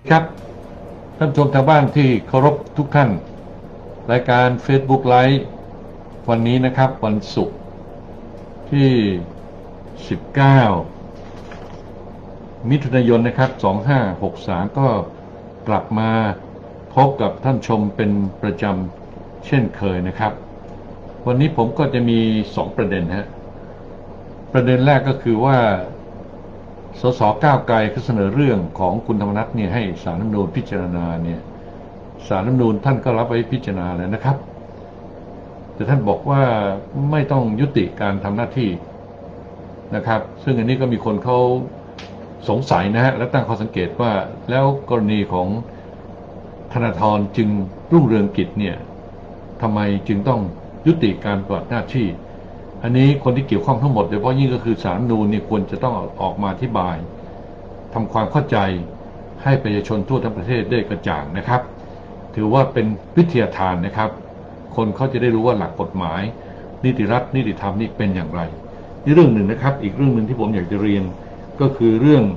ครับท่านผู้ชมทางบ้านที่เคารพทุกท่านรายการ Facebook Live วันนี้นะครับวันศุกร์ที่ 19 มิถุนายนนะครับ2563ก็กลับมาพบกับท่านชมเป็นประจำเช่นเคยนะครับวันนี้ผมก็จะมี2ประเด็นประเด็นแรกก็คือว่าสสก้าวไกลเขาเสนอเรื่องของคุณธรรมนัสเนี่ยให้ศาลรัฐธรรมนูญพิจารณาเนี่ยศาลรัฐธรรมนูญท่านก็รับไว้พิจารณาแล้วนะครับแต่ท่านบอกว่าไม่ต้องยุติการทำหน้าที่นะครับซึ่งอันนี้ก็มีคนเขาสงสัยนะฮะและตั้งข้อสังเกตว่าแล้วกรณีของธนาธรจึงรุ่งเรืองกิจเนี่ยทำไมจึงต้องยุติการปฏิบัติหน้าที่อันนี้คนที่เกี่ยวข้องทั้งหมดโดยเฉพาะยิ่งก็คือศาลรัฐธรรมนูญเนี่ยควรจะต้องออกมาอธิบายทำความเข้าใจให้ประชาชนทั่วทั้งประเทศได้กระจ่างนะครับถือว่าเป็นวิทยาทานนะครับคนเขาจะได้รู้ว่าหลักกฎหมายนิติรัฐนิติธรรมนี่เป็นอย่างไรนี่เรื่องหนึ่งนะครับอีกเรื่องหนึ่งที่ผมอยากจะเรียนก็คือเรื่อง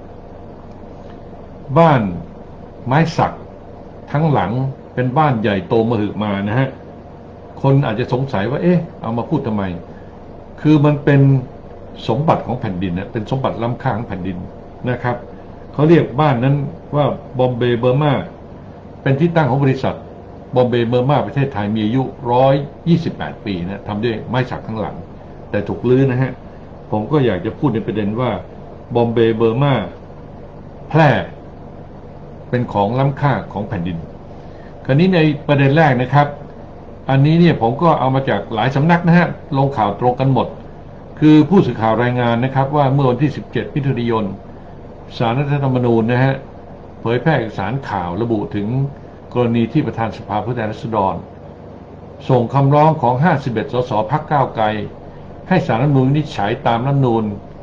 บ้านไม้สักทั้งหลังเป็นบ้านใหญ่โตมหึมานะฮะคนอาจจะสงสัยว่าเอามาพูดทำไมคือมันเป็นสมบัติของแผ่นดินนะเป็นสมบัติล้ำค่าของแผ่นดินนะครับเขาเรียกบ้านนั้นว่าบอมเบย์เบอร์มาเป็นที่ตั้งของบริษัทบอมเบย์เบอร์มาประเทศไทยมีอายุ128 ปีนะทำด้วยไม้สักทั้งหลังแต่ถูกลื้อนะฮะผมก็อยากจะพูดในประเด็นว่าบอมเบย์เบอร์มาแพร่เป็นของล้ำค่าของแผ่นดินคราวนี้ในประเด็นแรกนะครับอันนี้เนี่ยผมก็เอามาจากหลายสำนักนะฮะลงข่าวตรงกันหมดคือผู้สื่อข่าวรายงานนะครับว่าเมื่อวันที่17 มิถุนายนศาลรัฐธรรมนูญนะฮะเผยแพร่เอกสารข่าวระบุถึงกรณีที่ประธานสภาผู้แทนราษฎรส่งคำร้องของ51 สสพรรคก้าวไกลให้ศาลรัฐธรรมนูญวินิจฉัยตามรัฐธรรมนูญ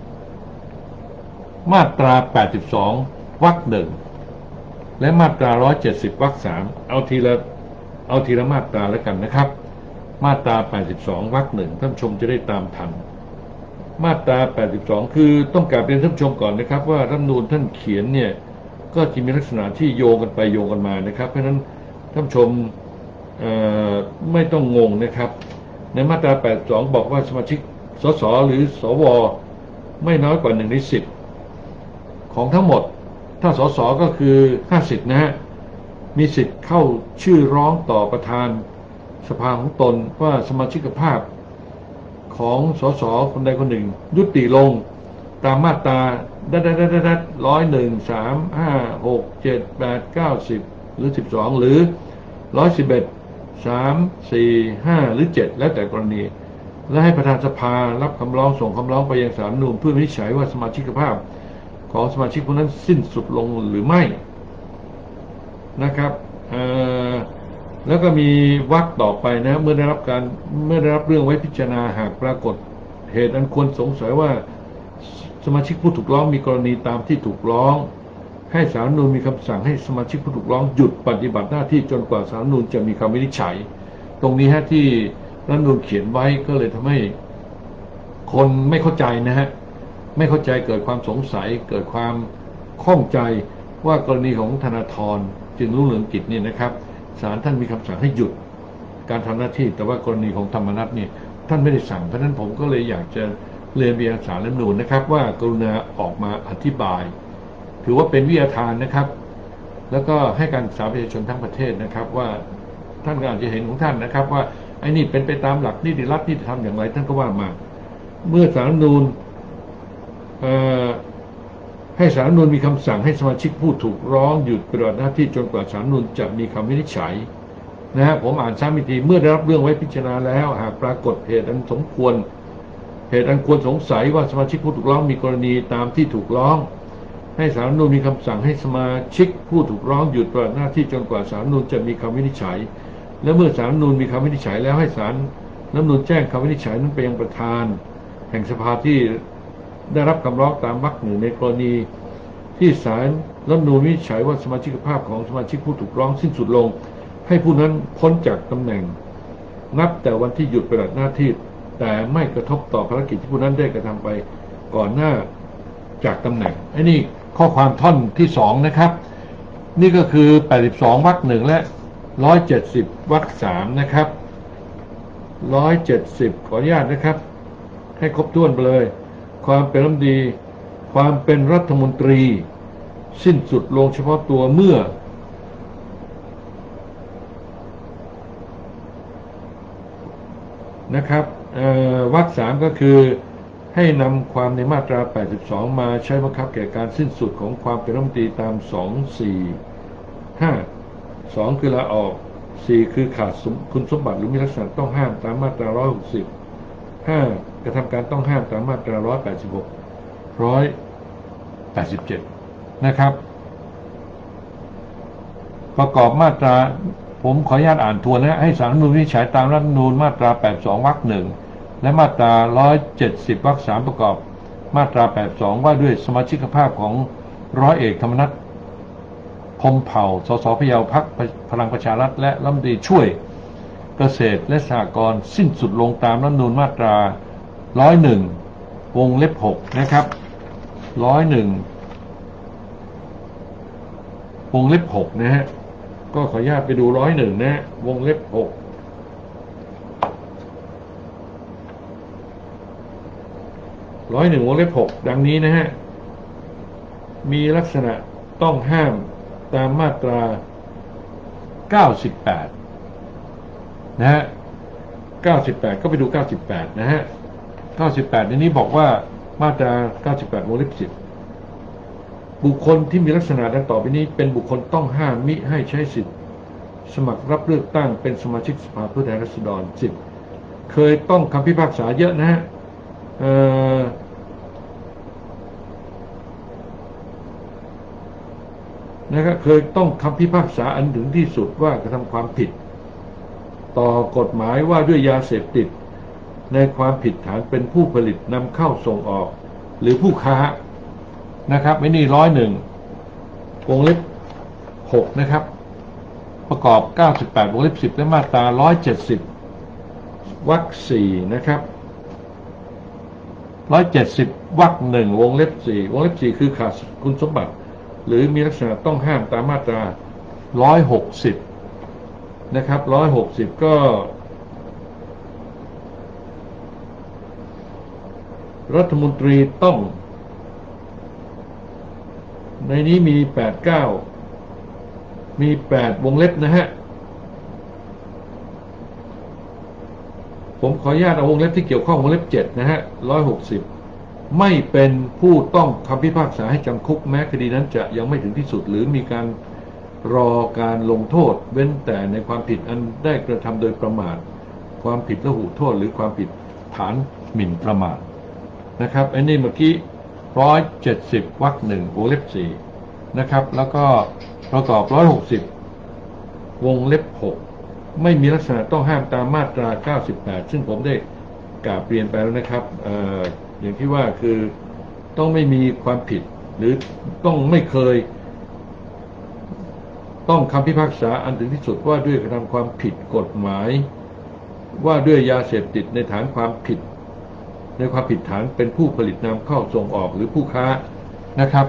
มาตรา 82 วรรค 1และมาตรา 170 วรรค 3เอาทีละมาตราแล้วกันนะครับมาตรา 82 วรรค 1ท่านชมจะได้ตามทันมาตรา 82คือต้องกราบเรียนท่านชมก่อนนะครับว่ารัฐธรรมนูญท่านเขียนเนี่ยก็จะมีลักษณะที่โยงกันไปโยงกันมานะครับเพราะฉะนั้นท่านชมไม่ต้องงงนะครับในมาตรา 82บอกว่าสมาชิกสสหรือสวไม่น้อยกว่า1 ใน 10ของทั้งหมดถ้าสสก็คือ50นะฮะมีสิทธิ์เข้าชื่อร้องต่อประธานสภาของตนว่าสมาชิกภาพของสสคนใดคนหนึ่งยุติลงตามมาตรา101 3 5 6 7 8 9 10หรือ12หรือ111 3 4 5หรือ7แล้วแต่กรณีและให้ประธานสภารับคำร้องส่งคำร้องไปยังศาลรัฐธรรมนูญเพื่อวินิจฉัยว่าสมาชิกภาพของสมาชิกผู้นั้นสิ้นสุดลงหรือไม่นะครับแล้วก็มีวรรคต่อไปนะเมื่อได้รับเรื่องไว้พิจารณาหากปรากฏเหตุอันควรสงสัยว่าสมาชิกผู้ถูกร้องมีกรณีตามที่ถูกร้องให้ศาลรัฐธรรมนูญมีคำสั่งให้สมาชิกผู้ถูกร้องหยุดปฏิบัติหน้าที่จนกว่าศาลรัฐธรรมนูญจะมีคำวินิจฉัยตรงนี้ที่รัฐธรรมนูญเขียนไว้ก็เลยทำให้คนไม่เข้าใจนะฮะไม่เข้าใจเกิดความสงสัยเกิดความข้องใจว่ากรณีของธนาธรจึงรุ่งเรืองกิจเนี่ยนะครับศาลท่านมีคำสั่งให้หยุดการทำหน้าที่แต่ว่ากรณีของธรรมนัสเนี่ยท่านไม่ได้สั่งเพราะฉะนั้นผมก็เลยอยากจะเรียนไปยังศาลรัฐธรรมนูญนะครับว่ากรุณาออกมาอธิบายถือว่าเป็นวิทยาทานนะครับแล้วก็ให้การศึกษาประชาชนทั้งประเทศนะครับว่าท่านก็อาจจะเห็นของท่านนะครับว่าไอ้นี่เป็นไปตามหลักนิติรัฐนิติธรรมอย่างไรท่านก็ว่ามาเมื่อศาลรัฐธรรมนูญให้ศาลรัฐธรรมนูญมีคำสั่งให้สมาชิกผู้ถูกร้องหยุดปฏิบัติหน้าที่จนกว่าศาลรัฐธรรมนูญจะมีคำวินิจฉัยนะฮะผมอ่านซ้ำอีกทีเมื่อได้รับเรื่องไว้พิจารณาแล้วหากปรากฏเหตุอันควรสงสัยว่าสมาชิกผู้ถูกร้องมีกรณีตามที่ถูกร้องให้ศาลรัฐธรรมนูญมีคำสั่งให้สมาชิกผู้ถูกร้องหยุดปฏิบัติหน้าที่จนกว่าศาลรัฐธรรมนูญจะมีคำวินิจฉัยและเมื่อศาลรัฐธรรมนูญมีคำวินิจฉัยแล้วให้ศาลรัฐธรรมนูญแจ้งคำวินิจฉัยนั้นไปยังประธานแห่งสภาที่ได้รับคำร้องตามวรรค 1ในกรณีที่ศาลรัฐธรรมนูญวินิจฉัยว่าสมาชิกภาพของสมาชิกผู้ถูกร้องสิ้นสุดลงให้ผู้นั้นพ้นจากตำแหน่งนับแต่วันที่หยุดปฏิบัติหน้าที่แต่ไม่กระทบต่อภารกิจที่ผู้นั้นได้กระทำไปก่อนหน้าจากตำแหน่งไอ้นี่ข้อความท่อนที่2นะครับนี่ก็คือ82วรรค1และ170วรรค3นะครับ170ขออนุญาตนะครับให้ครบถ้วนไปเลยความเป็นรัฐมนตรีความเป็นรัฐมนตรีสิ้นสุดลงเฉพาะตัวเมื่อนะครับวรรค3ก็คือให้นำความในมาตรา82มาใช้บังคับแก่การสิ้นสุดของความเป็นรัฐมนตรีตาม2 คือลาออก4คือขาดคุณสมบัติหรือมีลักษณะต้องห้ามตามมาตรา160 5กระทำการต้องห้ามตามมาตรา186 187นะครับประกอบมาตราผมขออนุญาตอ่านทวนนะให้ศาลรัฐธรรมนูญวินิจฉัยตามรัฐธรรมนูญมาตรา82วรรค1และมาตรา170วรรค3ประกอบมาตรา82ว่าด้วยสมาชิกภาพของร้อยเอกธรรมนัสพรหมเผ่าสสพะเยาพรรคพลังประชารัฐและรัฐมนตรีช่วยเกษตรและสหกรณ์สิ้นสุดลงตามรัฐธรรมนูญมาตรา101วงเล็บ6นะครับ101วงเล็บ6นะฮะก็ขออนุญาตไปดู101นะวงเล็บ6 101วงเล็บ6ดังนี้นะฮะมีลักษณะต้องห้ามตามมาตรา98นะฮะ98ก็ไปดู98นะฮะ98ในนี้บอกว่ามาตรา98วงเล็บ10บุคคลที่มีลักษณะดังต่อไปนี้เป็นบุคคลต้องห้ามมิให้ใช้สิทธิสมัครรับเลือกตั้งเป็นสมาชิกสภาผู้แทนราษฎร10เคยต้องคำพิพากษาเยอะนะฮะนะครับเคยต้องคำพิพากษาอันถึงที่สุดว่ากระทำความผิดต่อกฎหมายว่าด้วยยาเสพติดในความผิดฐานเป็นผู้ผลิตนำเข้าส่งออกหรือผู้ค้านะครับไม่นี่101วงเล็บ6นะครับประกอบ98วงเล็บ10และมาตรา170วรรค4นะครับ170วรรค1วงเล็บ4วงเล็บ4คือขาดคุณสมบัติหรือมีลักษณะต้องห้ามตามมาตรา160นะครับ160ก็รัฐมนตรีต้องในนี้มี89มี8วงเล็บนะฮะผมขออนุญาตเอาวงเล็บที่เกี่ยวข้องวงเล็บ7นะฮะ160ไม่เป็นผู้ต้องคำพิพากษาให้จำคุกแม้คดีนั้นจะยังไม่ถึงที่สุดหรือมีการรอการลงโทษเว้นแต่ในความผิดอันได้กระทำโดยประมาทความผิดละหุโทษหรือความผิดฐานหมิ่นประมาทนะครับอันนี้เมื่อกี้170วรรค1วงเล็บ4นะครับแล้วก็ประกอบ160วงเล็บ6ไม่มีลักษณะต้องห้ามตามมาตรา98ซึ่งผมได้กล่าวเปลี่ยนไปแล้วนะครับอย่างที่ว่าคือต้องไม่มีความผิดหรือต้องไม่เคยต้องคำพิพากษาอันถึงที่สุดว่าด้วยกระทำความผิดกฎหมายว่าด้วยยาเสพติดในฐานความผิดในความผิดฐานเป็นผู้ผลิตนำเข้าส่งออกหรือผู้ค้านะครับ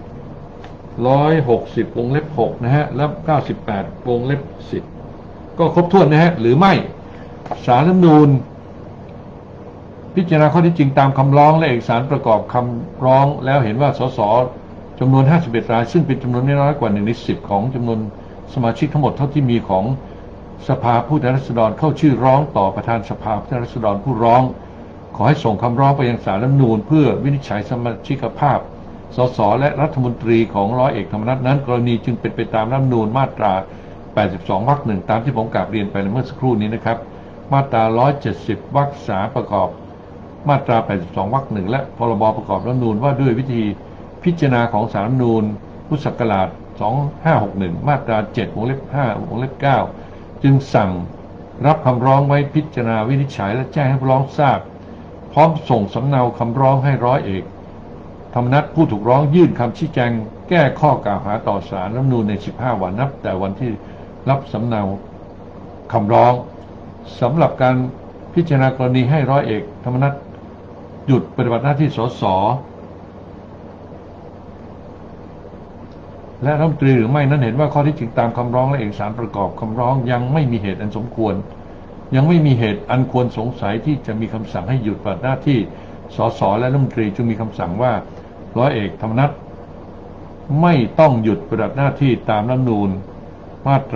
160วงเล็บ6นะฮะและ98วงเล็บ10ก็ครบถ้วนนะฮะหรือไม่ศาลรัฐธรรมนูญพิจารณาข้อที่จริงตามคำร้องและเอกสารประกอบคำร้องแล้วเห็นว่าสสจำนวน51รายซึ่งเป็นจำนวนไม่น้อยกว่า1ใน10ของจำนวนสมาชิกทั้งหมดเท่าที่มีของสภาผู้แทนราษฎรเข้าชื่อร้องต่อประธานสภาผู้แทนราษฎรผู้ร้องขอให้ส่งคำร้องไปยังศาลรัฐธรรมนูญเพื่อวินิจฉัยสมาชิกภาพสสและรัฐมนตรีของร้อยเอกธรรมนัสนั้นกรณีจึงเป็นไปตามรัฐธรรมนูญมาตรา82วรรค1ตามที่ผมกล่าวเรียนไปเมื่อสักครู่นี้นะครับมาตรา170วรรค3ประกอบมาตรา82วรรค1และพรบประกอบรัฐธรรมนูญว่าด้วยวิธีพิจารณาของศาลรัฐธรรมนูญพุทธศักราช2561มาตรา7วงเล็บ5วงเล็บ9จึงสั่งรับคำร้องไว้พิจารณาวินิจฉัยและแจ้งให้ผู้ร้องทราบพร้อมส่งสำเนาคำร้องให้ร้อยเอกธรรมนัสผู้ถูกร้องยื่นคำชี้แจงแก้ข้อกล่าวหาต่อศาลรัฐธรรมนูญใน15วันนับแต่วันที่รับสำเนาคำร้องสำหรับการพิจารณากรณีให้ร้อยเอกธรรมนัสหยุดปฏิบัติหน้าที่สสและรัฐมนตรีหรือไม่นั้นเห็นว่าข้อที่จริงตามคำร้องและเอกสารประกอบคำร้องยังไม่มีเหตุอันสมควรยังไม่มีเหตุอันควรสงสัยที่จะมีคำสั่งให้หยุดปฏิบัติหน้าที่สสและรัฐมนตรีจึงมีคำสั่งว่าร้อยเอกธรรมนัสไม่ต้องหยุดปฏิบัติหน้าที่ตามรัฐธรรมนูญมาตรา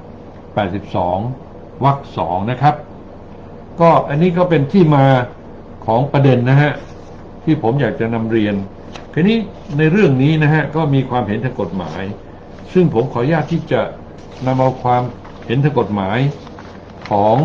82 วรรค 2นะครับก็อันนี้ก็เป็นที่มาของประเด็นนะฮะที่ผมอยากจะนำเรียนทีนี้ในเรื่องนี้นะฮะก็มีความเห็นทางกฎหมายซึ่งผมขออนุญาตที่จะนำเอาความเห็นทางกฎหมายของ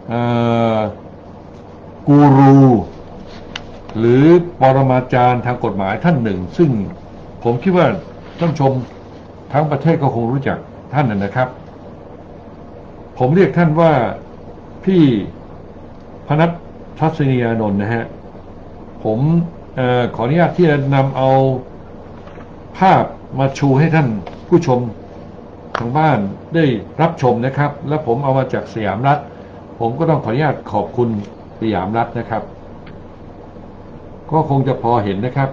กูรูหรือปรมาจารย์ทางกฎหมายท่านหนึ่งซึ่งผมคิดว่าท่านชมทั้งประเทศก็คงรู้จักท่านนะครับผมเรียกท่านว่าพี่พนัสทัศนียานนท์นะฮะผมขออนุญาตที่จะนำเอาภาพมาชูให้ท่านผู้ชมทางบ้านได้รับชมนะครับและผมเอามาจากสยามรัฐผมก็ต้องขออนุญาตขอบคุณสยามรัฐนะครับก็คงจะพอเห็นนะครับ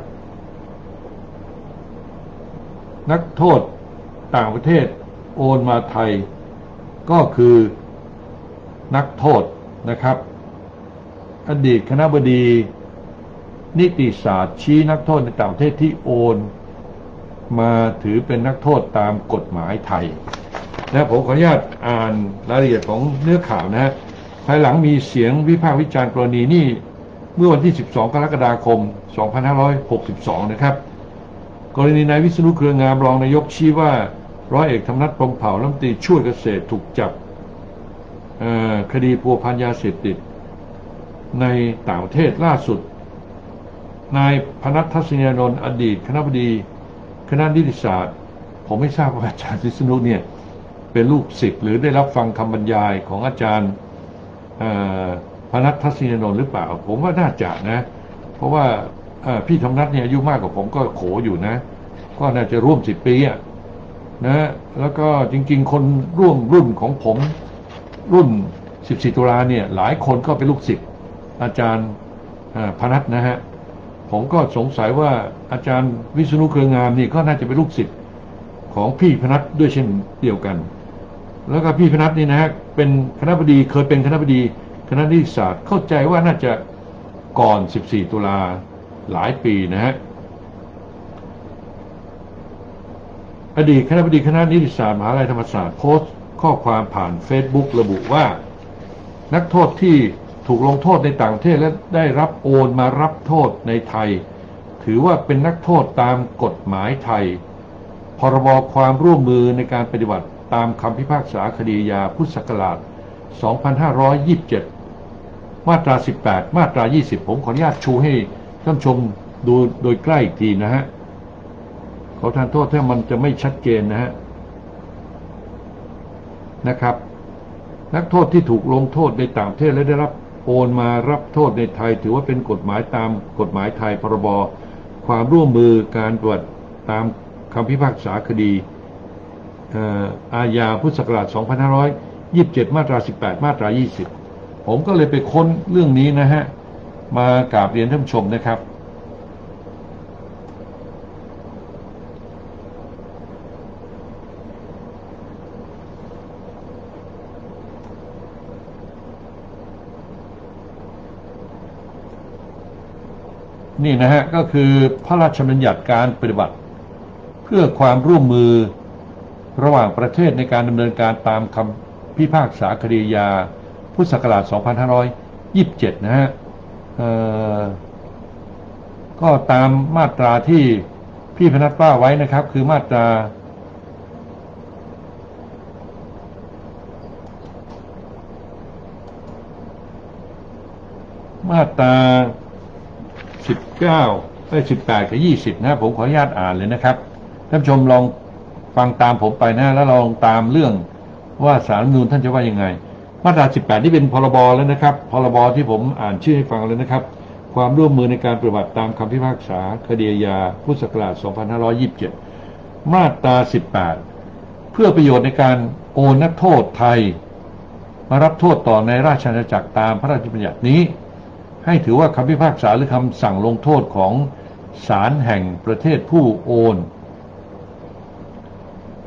นักโทษต่างประเทศโอนมาไทยก็คือนักโทษนะครับอดีตคณบดีนิติศาสตร์ชี้นักโทษในต่างประเทศที่โอนมาถือเป็นนักโทษตามกฎหมายไทยและผมขออนุญาตอ่านรายละเอียดของเนื้อข่าวนะฮะภายหลังมีเสียงวิพากษ์วิจารณ์กรณีนี้เมื่อวันที่ 12 กรกฎาคม 2562 นะครับกรณีนายวิษณุเครืองามรองนายกชี้ว่าร้อยเอกธรรมนัส พรหมเผ่ารัฐมนตรีช่วยเกษตรถูกจับคดีพัวพันยาเสพติดในต่างประเทศล่าสุดนายพนัสทัศนียานนท์อดีตคณบดีคณะนิติศาสตร์ผมไม่ทราบว่าอาจารย์วิษณุเนี่ยเป็นลูกศิษย์หรือได้รับฟังคำบรรยายของอาจารย์พนัสทัศนียานนท์หรือเปล่าผมว่าน่าจะนะเพราะว่าพี่ธรรมนัสเนี่ยอายุมากกว่าผมก็โขอยู่นะก็น่าจะร่วม10 ปีนะแล้วก็จริงๆคนร่วมรุ่นของผมรุ่น14 ตุลาเนี่ยหลายคนก็เป็นลูกศิษย์อาจารย์พนัสนะฮะผมก็สงสัยว่าอาจารย์วิษณุเครืองามนี่ก็น่าจะเป็นลูกศิษย์ของพี่พนัสด้วยเช่นเดียวกันแล้วก็พี่พนัสนี่นะฮะเป็นคณบดีเคยเป็นคณบดีคณะนิติศาสตร์เข้าใจว่าน่าจะก่อน14 ตุลาหลายปีนะฮะอดีตคณบดีคณะนิติศาสตร์มหาวิทยาลัยธรรมศาสตร์โพสต์ข้อความผ่าน Facebook ระบุว่านักโทษที่ถูกลงโทษในต่างประเทศและได้รับโอนมารับโทษในไทยถือว่าเป็นนักโทษตามกฎหมายไทยพรบความร่วมมือในการปฏิบัติตามคำพิพากษาคดีอาญาพุทธศักราช 2527 มาตรา 18 มาตรา 20 ผมขออนุญาตชูให้ท่านชมดูโดยใกล้อีกทีนะฮะขอทานโทษถ้ามันจะไม่ชัดเจนนะครับนักโทษที่ถูกลงโทษในต่างประเทศและได้รับโอนมารับโทษในไทยถือว่าเป็นกฎหมายตามกฎหมายไทยพรบความร่วมมือการปฏิบัติตามคำพิพากษาคดีอาญาพุทธศักราช 2527 มาตรา 18 มาตรา 20 ผมก็เลยไปค้นเรื่องนี้นะฮะมากราบเรียนท่านผู้ชมนะครับนี่นะฮะก็คือพระราชบัญญัติการปฏิบัติเพื่อความร่วมมือระหว่างประเทศในการดำเนินการตามคำพิพากษาคดีอาญาพุทธศักราช 2527 นะฮะก็ตามมาตราที่พี่พนัสว่าไว้นะครับคือมาตรา19 18 กับ 20นะผมขออนุญาตอ่านเลยนะครับท่านผู้ชมลองฟังตามผมไปนะแล้วลองตามเรื่องว่าศาลรัฐธรรมนูญท่านจะว่ายังไงมาตรา 18 นี่เป็นพรบแล้วนะครับพรบที่ผมอ่านชื่อให้ฟังเลยนะครับความร่วมมือในการปฏิบัติตามคำพิพากษาคดีอาญาพุทธศักราช 2527 มาตรา 18 เพื่อประโยชน์ในการโอนนักโทษไทยมารับโทษต่อในราชอาณาจักรตามพระราชบัญญัตินี้ให้ถือว่าคำพิพากษาหรือคำสั่งลงโทษของศาลแห่งประเทศผู้โอน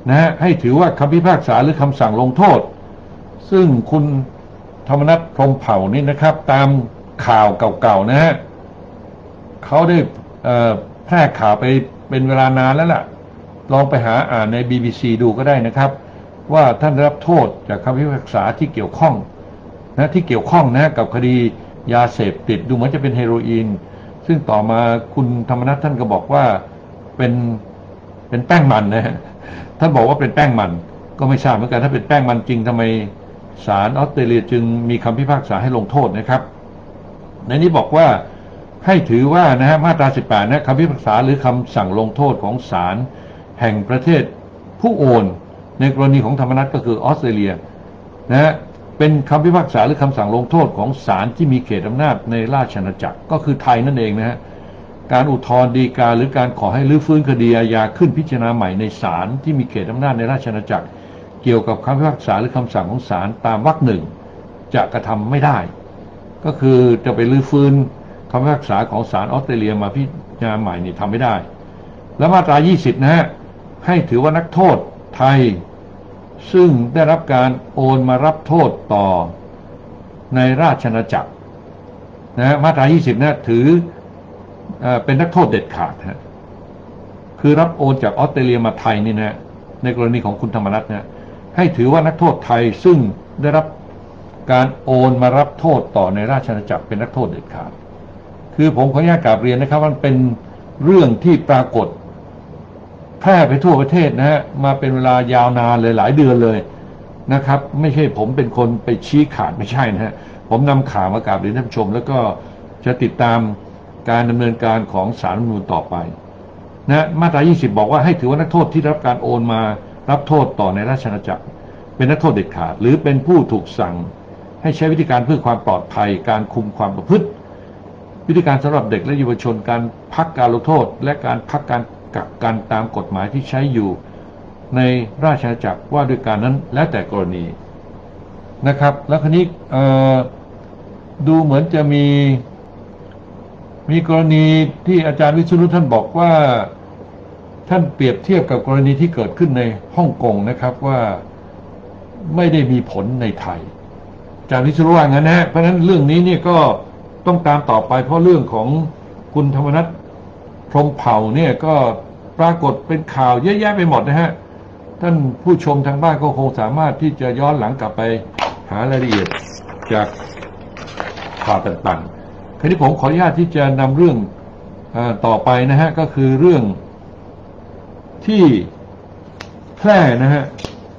นะฮะให้ถือว่าคำพิพากษาหรือคำสั่งลงโทษซึ่งคุณธรรมนัส พรหมเผ่านี่นะครับตามข่าวเก่าๆนะฮะเขาได้แพร่ข่าวไปเป็นเวลานานแล้วล่ะลองไปหาอ่านใน BBC ดูก็ได้นะครับว่าท่านได้รับโทษจากคำพิพากษาที่เกี่ยวข้องนะกับคดียาเสพติดดูเหมือนจะเป็นเฮโรอีนซึ่งต่อมาคุณธรรมนัสท่านก็บอกว่าเป็นแป้งมันนะฮะท่านบอกว่าเป็นแป้งมันก็ไม่ทราบเหมือนกันถ้าเป็นแป้งมันจริงทำไมศาลออสเตรเลียจึงมีคำพิพากษาให้ลงโทษนะครับในนี้บอกว่าให้ถือว่านะฮะมาตรา 18 นะคำพิพากษาหรือคำสั่งลงโทษของศาลแห่งประเทศผู้โอนในกรณีของธรรมนัสก็คือออสเตรเลียนะฮะเป็นคำพิพากษาหรือคำสั่งลงโทษของศาลที่มีเขตอำนาจในราชอาณาจักรก็คือไทยนั่นเองนะฮะการอุทธรณ์ฎีกาหรือการขอให้รื้อฟื้นคดีอาญาขึ้นพิจารณาใหม่ในศาลที่มีเขตอำนาจในราชอาณาจักรเกี่ยวกับคำพิพากษาหรือคำสั่งของศาลตามวรรคหนึ่งจะกระทำไม่ได้ก็คือจะไปรื้อฟื้นคำพิพากษาของศาลออสเตรเลียมาพิจารณาใหม่นี่ทำไม่ได้และมาตรา 20 นะฮะให้ถือว่านักโทษไทยซึ่งได้รับการโอนมารับโทษต่อในราชอาณาจักรนะฮะมาตรา 20 นะถือเป็นนักโทษเด็ดขาดฮะคือรับโอนจากออสเตรเลียมาไทยนี่นะในกรณีของคุณธรรมนัสนะให้ถือว่านักโทษไทยซึ่งได้รับการโอนมารับโทษต่อในราชอาณาจักรเป็นนักโทษเด็ดขาดคือผมขออนุญาตกราบเรียนนะครับมันเป็นเรื่องที่ปรากฏแพร่ไปทั่วประเทศนะฮะมาเป็นเวลายาวนานเลยหลายเดือนเลยนะครับไม่ใช่ผมเป็นคนไปชี้ขาดไม่ใช่นะฮะผมนำข่าวมากราบเรียนท่านผู้ชมแล้วก็จะติดตามการดำเนินการของศาลรัฐธรรมนูญต่อไปนะมาตรา 20 บอกว่าให้ถือว่านักโทษที่รับการโอนมารับโทษต่อในราชอาณาจักรเป็นนักโทษเด็ดขาดหรือเป็นผู้ถูกสั่งให้ใช้วิธีการเพื่อความปลอดภัยการคุมความประพฤติวิธีการสำหรับเด็กและเยาวชนการพักการลงโทษและการพักการกักกันตามกฎหมายที่ใช้อยู่ในราชอาณาจักรว่าด้วยการนั้นแล้วแต่กรณีนะครับแล้วคราวนี้ดูเหมือนจะมีกรณีที่อาจารย์วิษณุท่านบอกว่าท่านเปรียบเทียบกับกรณีที่เกิดขึ้นในฮ่องกงนะครับว่าไม่ได้มีผลในไทยอาจารย์วิษณุว่างั้นนะเพราะฉะนั้นเรื่องนี้เนี่ยก็ต้องตามต่อไปเพราะเรื่องของคุณธรรมนัส พรหมเผ่าเนี่ยก็ปรากฏเป็นข่าวเยอะแยะไปหมดนะฮะท่านผู้ชมทางบ้านก็คงสามารถที่จะย้อนหลังกลับไปหารายละเอียดจากข่าวต่างๆคราวนี้ผมขออนุญาตที่จะนำเรื่องต่อไปนะฮะก็คือเรื่องที่แพร่นะฮะ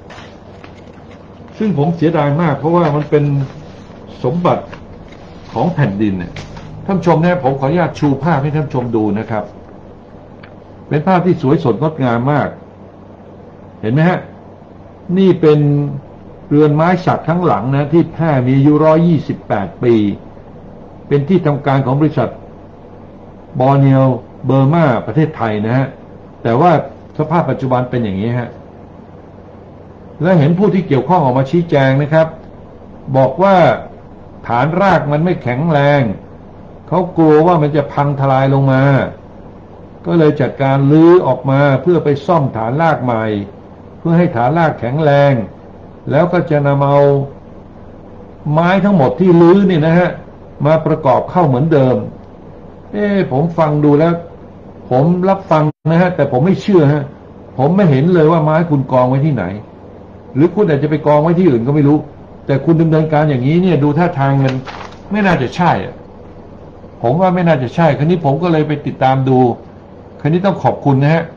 ซึ่งผมเสียดายมากเพราะว่ามันเป็นสมบัติของแผ่นดินเนี่ยท่านชมนะผมขออนุญาตชูภาพให้ท่านชมดูนะครับเป็นภาพที่สวยสดงดงามมากเห็นไหมฮะนี่เป็นเรือนไม้สักทั้งหลังนะที่แพร่มีอายุ128 ปีเป็นที่ทำการของบริษัทบอร์เนียวเบอร์มาประเทศไทยนะฮะแต่ว่าสภาพปัจจุบันเป็นอย่างนี้ฮะและเห็นผู้ที่เกี่ยวข้องออกมาชี้แจงนะครับบอกว่าฐานรากมันไม่แข็งแรงเขากลัวว่ามันจะพังทลายลงมาก็เลยจัดการรื้อออกมาเพื่อไปซ่อมฐานรากใหม่เพื่อให้ฐานรากแข็งแรงแล้วก็จะนำเอาไม้ทั้งหมดที่รื้อนี่นะฮะมาประกอบเข้าเหมือนเดิมผมฟังดูแล้วผมรับฟังนะฮะแต่ผมไม่เชื่อฮะผมไม่เห็นเลยว่าไม้คุณกองไว้ที่ไหนหรือคุณอาจจะไปกองไว้ที่อื่นก็ไม่รู้แต่คุณดำเนินการอย่างนี้เนี่ยดูท่าทางมันไม่น่าจะใช่ผมว่าไม่น่าจะใช่คราวนี้ผมก็เลยไปติดตามดูคราวนี้ต้องขอบคุณนะฮะ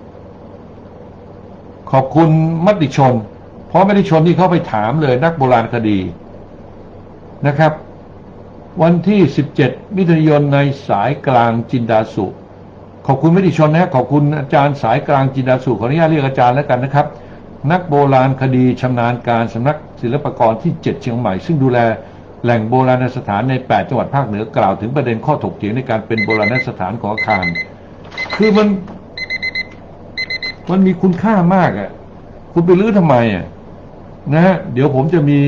ขอบคุณมติชนเพราะมติชนที่เขาไปถามเลยนักโบราณคดีนะครับวันที่17 มิถุนายนในสายกลางจินดาสุขอบคุณมติชนนะขอบคุณอาจารย์สายกลางจินดาสุขออนุญาตเรียกอาจารย์แล้วกันนะครับนักโบราณคดีชำนาญการสำนักศิลปากรที่7เชียงใหม่ซึ่งดูแลแหล่งโบราณสถานใน8จังหวัดภาคเหนือกล่าวถึงประเด็นข้อถกเถียงในการเป็นโบราณสถานของอาคารคือมันมีคุณค่ามากคุณไปรื้อทำไมนะฮะเดี๋ยวผมจะมี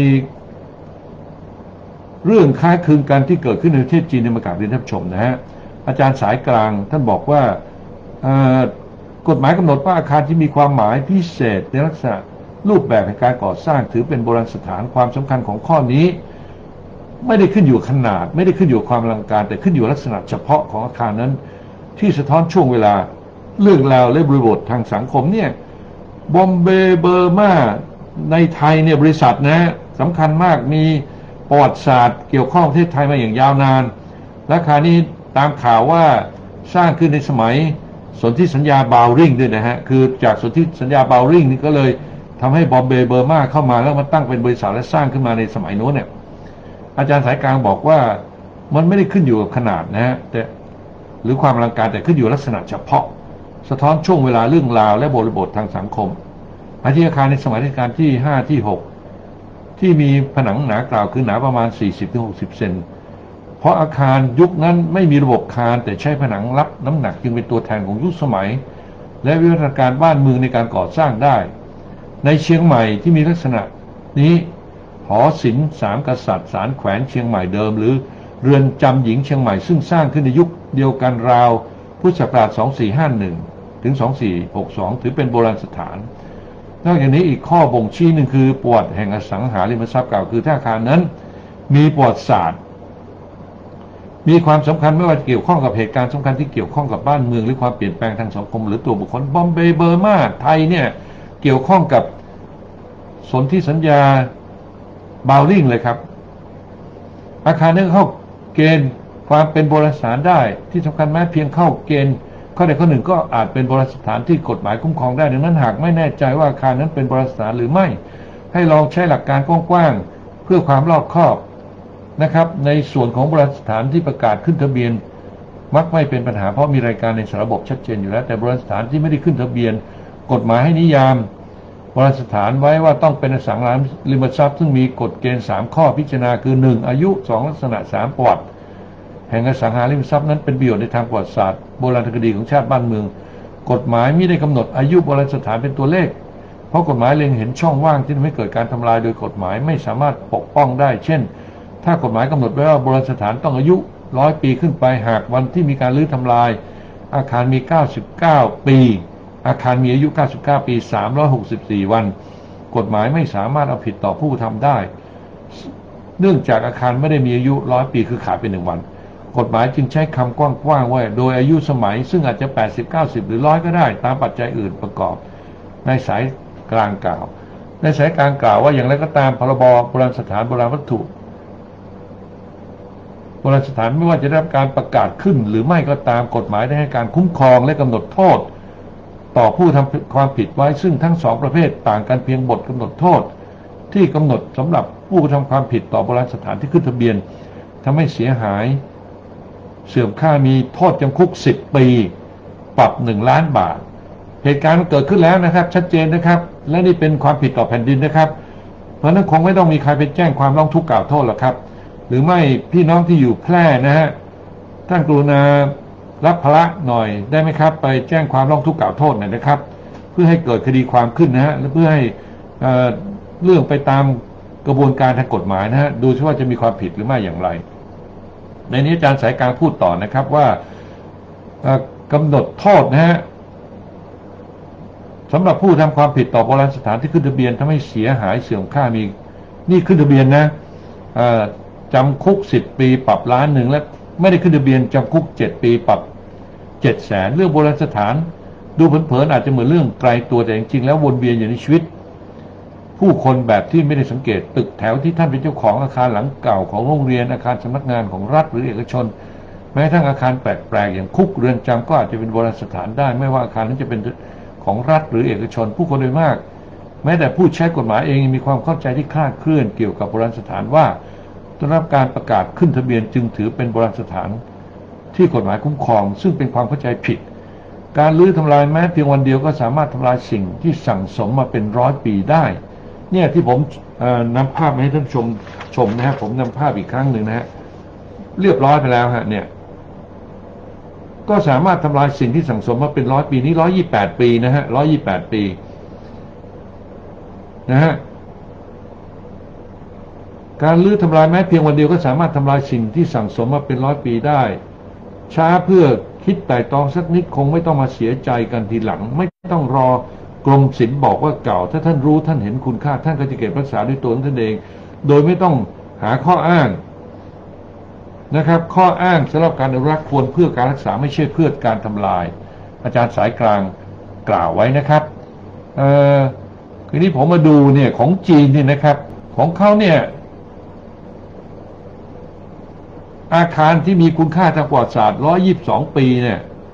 เรื่องคล้ายคลึงกันที่เกิดขึ้นในประเทศจีนในมากราบเรียนท่านผู้ชมนะฮะอาจารย์สายกลางท่านบอกว่ากฎหมายกำหนดว่าอาคารที่มีความหมายพิเศษในลักษณะรูปแบบแห่งการก่อสร้างถือเป็นโบราณสถานความสำคัญของข้อนี้ไม่ได้ขึ้นอยู่ขนาดไม่ได้ขึ้นอยู่ความอลังการแต่ขึ้นอยู่ลักษณะเฉพาะของอาคารนั้นที่สะท้อนช่วงเวลาเรื่องราวและบริบททางสังคมเนี่ยบอมเบย์เบอร์มาในไทยเนี่ยบริษัทนะสำคัญมากมีประวัติศาสตร์เกี่ยวข้องประเทศไทยมาอย่างยาวนานและอาคารนี้ตามข่าวว่าสร้างขึ้นในสมัยสนธิสัญญาบาวริงด้วยนะฮะคือจากสนธิสัญญาบาวริงนี่ก็เลยทำให้บอมเบย์เบอร์มาเข้ามาแล้วมาตั้งเป็นบริษัทและสร้างขึ้นมาในสมัยโน้นเนี่ยอาจารย์สายกลางบอกว่ามันไม่ได้ขึ้นอยู่กับขนาดนะฮะแต่หรือความอลังการแต่ขึ้นอยู่ลักษณะเฉพาะสะท้อนช่วงเวลาเรื่องราวและบริบททางสังคมอาคารในสมัยรัชกาลที่5ที่6ที่มีผนังหนากล่าวคือหนาประมาณ 40-60 เซนเพราะอาคารยุคนั้นไม่มีระบบคานแต่ใช้ผนังรับน้ำหนักจึงเป็นตัวแทนของยุคสมัยและวิวัฒนาการบ้านเมืองในการก่อสร้างได้ในเชียงใหม่ที่มีลักษณะนี้หอศิลป์สามกษัตริย์ศาลแขวนเชียงใหม่เดิมหรือเรือนจำหญิงเชียงใหม่ซึ่งสร้างขึ้นในยุคเดียวกันราวพุทธศักราช 2451 ถึง 2462 ถือเป็นโบราณสถานนอกจากนี้อีกข้อบ่งชี้หนึ่งคือประวัติแห่งอสังหาริมทรัพย์กล่าวคือถ้าอาคารนั้นมีประวัติศาสตร์มีความสำคัญไม่ว่าเกี่ยวข้องกับเหตุการณ์สำคัญที่เกี่ยวข้องกับบ้านเมืองหรือความเปลี่ยนแปลงทางสังคมหรือตัวบุคคลบอมเบย์เบอร์มาไทยเนี่ยเกี่ยวข้องกับสนธิสัญญาบาวริงเลยครับอาคารนี้เข้าเกณฑ์ความเป็นโบราณสถานได้ที่สำคัญแม้เพียงเข้าเกณฑ์ข้อใดข้อหนึ่งก็อาจเป็นโบราณสถานที่กฎหมายคุ้มครองได้ดังนั้นหากไม่แน่ใจว่าอาคารนั้นเป็นโบราณสถานหรือไม่ให้ลองใช้หลักการกว้างๆเพื่อความรอบคอบนะครับในส่วนของโบราณสถานที่ประกาศขึ้นทะเบียนมักไม่เป็นปัญหาเพราะมีรายการในสารระบบชัดเจนอยู่แล้วแต่โบราณสถานที่ไม่ได้ขึ้นทะเบียนกฎหมายให้นิยามโบราณสถานไว้ว่าต้องเป็นอสังหาริมทรัพย์ซึ่งมีกฎเกณฑ์3ข้อพิจารณาคือ1อายุ2ลักษณะ3ประวัติแห่งอสังหาริมทรัพย์นั้นเป็นประโยชน์ในทางประวัติศาสตร์โบราณคดีของชาติบ้านเมืองกฎหมายไม่ได้กำหนดอายุโบราณสถานเป็นตัวเลขเพราะกฎหมายเล็งเห็นช่องว่างที่ทำให้เกิดการทำลายโดยกฎหมายไม่สามารถปกป้องได้เช่นถ้ากฎหมายกำหนดไว้ว่าโบราณสถานต้องอายุ100 ปีขึ้นไปหากวันที่มีการรื้อทำลายอาคารมี99 ปีอาคารมีอายุ99 ปี364 วันกฎหมายไม่สามารถเอาผิดต่อผู้ทำได้เนื่องจากอาคารไม่ได้มีอายุ100 ปีคือขาดไป1 วันกฎหมายจึงใช้คำกว้างๆว่าโดยอายุสมัยซึ่งอาจจะ80 90หรือ100ก็ได้ตามปัจจัยอื่นประกอบในสายกลางกล่าวในสายกลางกล่าวว่าอย่างไรก็ตามพรบโบราณสถานโบราณวัตถุโบราณสถานไม่ว่าจะได้รับการประกาศขึ้นหรือไม่ก็ตามกฎหมายได้ให้การคุ้มครองและกำหนดโทษต่อผู้ทำความผิดไว้ซึ่งทั้งสองประเภทต่างกันเพียงบทกำหนดโทษที่กำหนดสำหรับผู้ทำความผิดต่อโบราณสถานที่ขึ้นทะเบียนทำให้เสียหายเสื่อมค่ามีโทษจำคุก10 ปีปรับ1 ล้านบาทเหตุการณ์เกิดขึ้นแล้วนะครับชัดเจนนะครับและนี่เป็นความผิดต่อแผ่นดินนะครับเพราะนั้นคงไม่ต้องมีใครไปแจ้งความร้องทุกข์กล่าวโทษหรอกครับหรือไม่พี่น้องที่อยู่แพร่นะฮะท่านกรุณารับภาระหน่อยได้ไหมครับไปแจ้งความร้องทุกข์กล่าวโทษหน่อยนะครับเพื่อให้เกิดคดีความขึ้นนะฮะและเพื่อให้เรื่องไปตามกระบวนการทางกฎหมายนะฮะดูซิว่าจะมีความผิดหรือไม่อย่างไรในนี้อาจารย์สายกลางพูดต่อนะครับว่ากำหนดโทษนะฮะสำหรับผู้ทำความผิดต่อโบราณสถานที่ขึ้นทะเบียนทำให้เสียหายเสื่อมค่ามีนี่ขึ้นทะเบียนนะจำคุก10 ปีปรับ1 ล้านและไม่ได้ขึ้นทะเบียนจำคุก7 ปีปรับ700,000เรื่องโบราณสถานดูเผินๆอาจจะเหมือนเรื่องไกลตัวแต่จริงๆแล้ววนเวียนอยู่ในชีวิตผู้คนแบบที่ไม่ได้สังเกตตึกแถวที่ท่านเป็นเจ้าของอาคารหลังเก่าของโรงเรียนอาคารสำนักงานของรัฐหรือเอกชนแม้ทั้งอาคารแปลกๆอย่างคุกเรือนจำก็อาจจะเป็นโบราณสถานได้ไม่ว่าอาคารนั้นจะเป็นของรัฐหรือเอกชนผู้คนโดยมากแม้แต่ผู้ใช้กฎหมายเองมีความเข้าใจที่คลาดเคลื่อนเกี่ยวกับโบราณสถานว่าได้รับการประกาศขึ้นทะเบียนจึงถือเป็นโบราณสถานที่กฎหมายคุ้มครองซึ่งเป็นความเข้าใจผิดการรื้อทำลายแม้เพียงวันเดียวก็สามารถทำลายสิ่งที่สั่งสมมาเป็น100 ปีได้เนี่ยที่ผมนำภาพมาให้ท่านชมนะฮะผมนำภาพอีกครั้งหนึ่งนะฮะเรียบร้อยไปแล้วฮะเนี่ยก็สามารถทำลายสิ่งที่สั่งสมมาเป็น100 ปีนี้128 ปีนะฮะ128 ปีนะฮะการรื้อทำลายแม้เพียงวันเดียวก็สามารถทำลายสิ่งที่สั่งสมมาเป็น100 ปีได้ช้าเพื่อคิดคิดไตร่ตรองสักนิดคงไม่ต้องมาเสียใจกันทีหลังไม่ต้องรอกรมศิลป์บอกว่าเก่าถ้าท่านรู้ท่านเห็นคุณค่าท่านก็จะเก็บรักษาด้วยตัวของท่านเองโดยไม่ต้องหาข้ออ้างนะครับข้ออ้างสำหรับการอนุรักษ์ควรเพื่อการรักษาไม่ใช่เพื่อการทำลายอาจารย์สายกลางกล่าวไว้นะครับทีนี้ผมมาดูเนี่ยของจีนเนี่ยนะครับของเขาเนี่ยอาคารที่มีคุณค่าทางประวัติศาสตร์122 ปีเนี่ย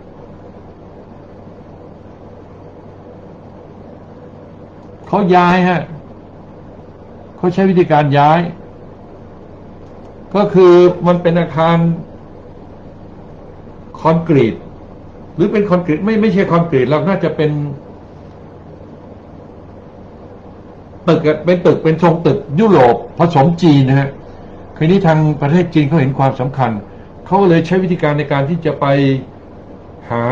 เขาย้ายฮะเขาใช้วิธีการย้ายก็คือมันเป็นอาคารคอนกรีตหรือเป็นคอนกรีตไม่ใช่คอนกรีตเราน่าจะเป็นตึกเป็นตึกเป็นทรงตึกยุโรปผสมจีนนะฮะคราวนี้ทางประเทศจีนเขาเห็นความสำคัญเขาเลยใช้วิธีการในการที่จะไปหา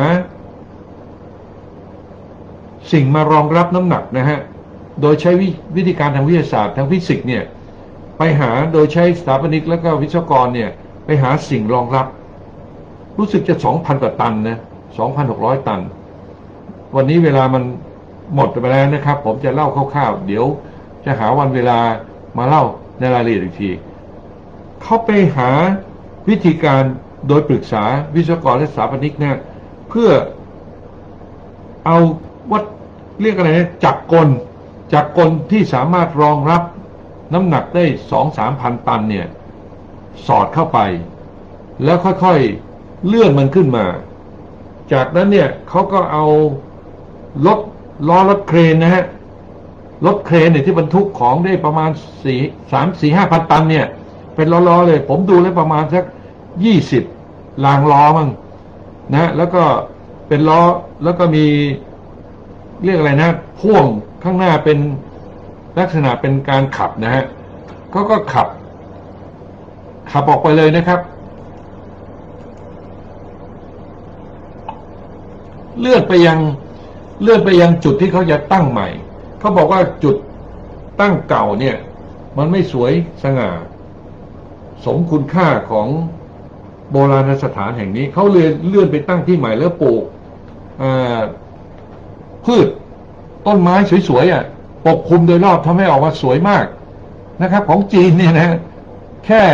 สิ่งมารองรับน้ำหนักนะฮะโดยใช้วิธีการทางวิทยาศาสตร์ทางฟิสิกส์เนี่ยไปหาโดยใช้สถาปนิกแล้วก็วิศวกรเนี่ยไปหาสิ่งรองรับรู้สึกจะ 2,000 กว่าตันนะ 2,600 ตันวันนี้เวลามันหมดไปแล้วนะครับผมจะเล่าคร่าวๆเดี๋ยวจะหาวันเวลามาเล่าในรายละเอียดอีกทีเขาไปหาวิธีการโดยปรึกษาวิศวกรและสถาปนิกนะเพื่อเอาวัดเรียกอะไรนะจักรกลที่สามารถรองรับน้ำหนักได้ 2-3 พันตันเนี่ยสอดเข้าไปแล้วค่อยๆเลื่อนมันขึ้นมาจากนั้นเนี่ยเขาก็เอาล้อรถเครนนะฮะรถเครนเนี่ยที่บรรทุกของได้ประมาณ3-4-5 พันตันเนี่ยเป็นล้อเลยผมดูแล้วประมาณสัก20 รางล้อมั้งนะแล้วก็เป็นล้อแล้วก็มีเรียกอะไรนะพ่วงข้างหน้าเป็นลักษณะเป็นการขับนะฮะเขาก็ขับออกไปเลยนะครับเลื่อนไปยังจุดที่เขาจะตั้งใหม่เขาบอกว่าจุดตั้งเก่าเนี่ยมันไม่สวยสง่าสมคุณค่าของโบราณสถานแห่งนี้เขาเลยเลื่อนไปตั้งที่ใหม่แล้วปลูกพืชต้นไม้สวยๆปกคลุมโดยรอบทำให้ออกมาสวยมากนะครับของจีนเนี่ยนะแค่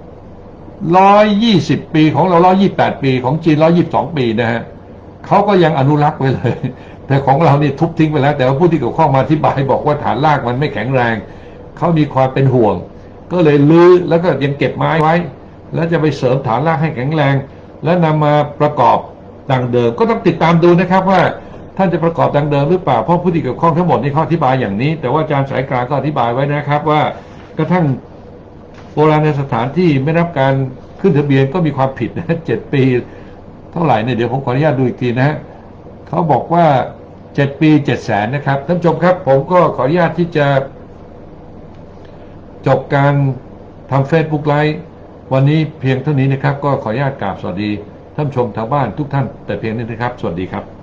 120 ปีของเรา128 ปีของจีน122 ปีนะฮะเขาก็ยังอนุรักษ์ไว้เลยแต่ของเรานี่ทุบทิ้งไปแล้วแต่ว่าผู้ที่เกี่ยวข้องมาอธิบายบอกว่าฐานรากมันไม่แข็งแรงเขามีความเป็นห่วงก็เลยลื้อแล้วก็ยังเก็บไม้ไว้แล้วจะไปเสริมฐานรากให้แข็งแรงและนำมาประกอบดังเดิมก็ต้องติดตามดูนะครับว่าท่านจะประกอบดังเดิมหรือเปล่าเพราะผู้ที่เกี่ยวข้องทั้งหมดนี่เขาอธิบายอย่างนี้แต่ว่าอาจารย์สายกลางก็อธิบายไว้นะครับว่ากระทั่งโบราณสถานที่ไม่รับการขึ้นทะเบียนก็มีความผิดนะ7 ปีเท่าไหร่เนี่ยเดี๋ยวผมขออนุญาตดูอีกทีนะฮะเขาบอกว่า7 ปี 700,000นะครับท่านผู้ชมครับผมก็ขออนุญาตที่จะจบการทำ Facebook Live วันนี้เพียงเท่านี้นะครับก็ขออนุญาตกราบสวัสดีท่านผู้ชมทางบ้านทุกท่านแต่เพียงนี้นะครับสวัสดีครับ